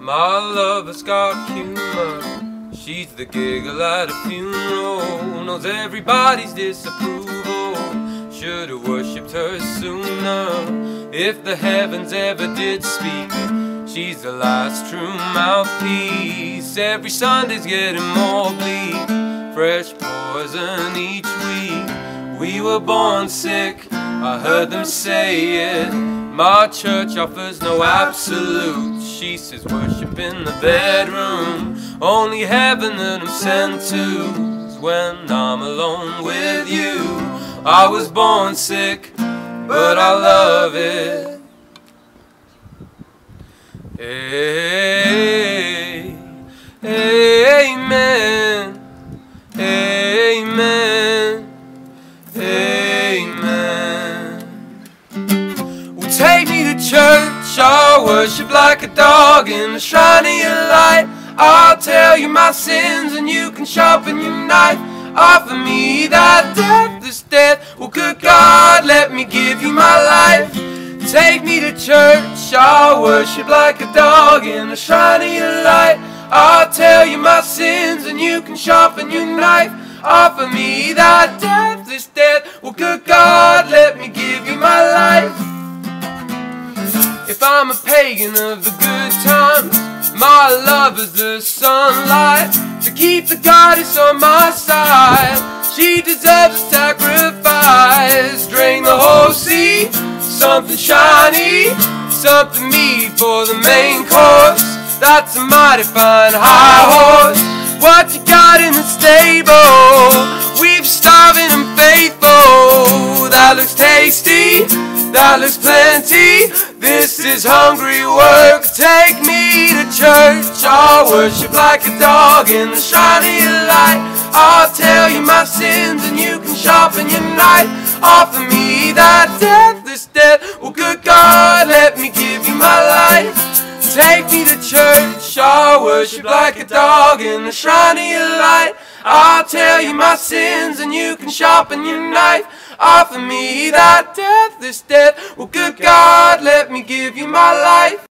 My lover's got humor. She's the giggle at a funeral. Knows everybody's disapproval. Should've worshipped her sooner. If the heavens ever did speak, she's the last true mouthpiece. Every Sunday's getting more bleak. Fresh poison each week. We were born sick, I heard them say it. My church offers no absolute. She says worship in the bedroom. Only heaven that I'm sent to is when I'm alone with you. I was born sick, but I love it. Hey, amen, amen, amen. Well, take me to church, I'll worship like a dog in the shrine of your light. I'll tell you my sins and you can sharpen your knife. Offer me that deathless death. Well, good God, let me give you my life. Take me to church, I'll worship like a dog in the shrine of your light. I'll tell you my sins and you can sharpen your knife. Offer me that deathless death. Well, good God, let me give you my life. If I'm a pagan of the good times, my love is the sunlight to keep the goddess on my side. She deserves a sacrifice. Drain the whole sea, something shiny, something meat for the main course. That's a mighty fine high horse. What you got in the stable? We've starving and faithful. That looks tasty, that looks plenty. This is hungry work. Take me to church, I'll worship like a dog in the shrine of your light. I'll tell you my sins and you can sharpen your knife. Offer me that deathless death. Well, good God, let me give you my life. Take me to church, I'll worship like a dog in the shrine of your light. I'll tell you my sins and you can sharpen your knife. Offer me that deathless death. Well, good God, let me give you my life.